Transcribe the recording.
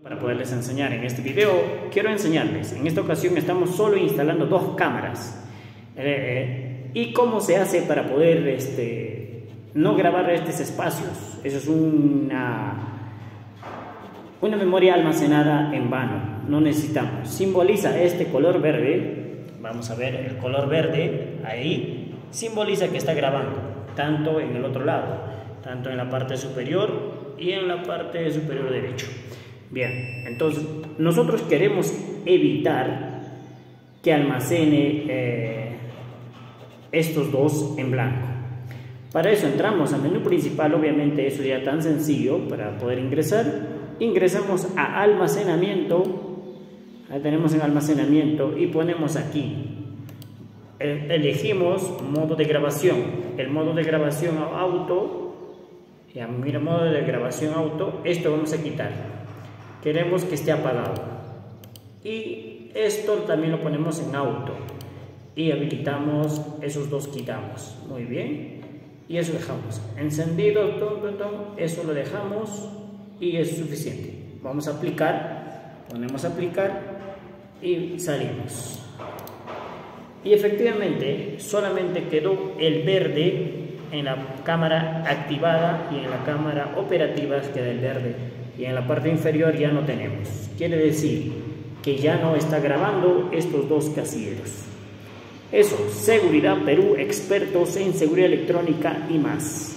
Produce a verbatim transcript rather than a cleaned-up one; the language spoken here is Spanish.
Para poderles enseñar en este video, quiero enseñarles, en esta ocasión estamos solo instalando dos cámaras eh, y cómo se hace para poder este, no grabar estos espacios. Eso es una, una memoria almacenada en vano, no necesitamos. Simboliza este color verde, vamos a ver el color verde ahí, simboliza que está grabando, tanto en el otro lado, tanto en la parte superior y en la parte superior derecho. Bien, entonces nosotros queremos evitar que almacene eh, estos dos en blanco. Para eso entramos al menú principal, obviamente eso ya tan sencillo para poder ingresar. Ingresamos a almacenamiento, ahí tenemos en almacenamiento y ponemos aquí, eh, elegimos modo de grabación, el modo de grabación auto, ya mira, modo de grabación auto, esto vamos a quitar. Queremos que esté apagado y esto también lo ponemos en auto y habilitamos, esos dos quitamos, muy bien, y eso dejamos encendido, tom, tom, tom, eso lo dejamos y es suficiente. Vamos a aplicar, ponemos aplicar y salimos y efectivamente solamente quedó el verde en la cámara activada y en la cámara operativa queda el verde. Y en la parte inferior ya no tenemos. Quiere decir que ya no está grabando estos dos casilleros. Eso, Seguridad Perú, expertos en seguridad electrónica y más.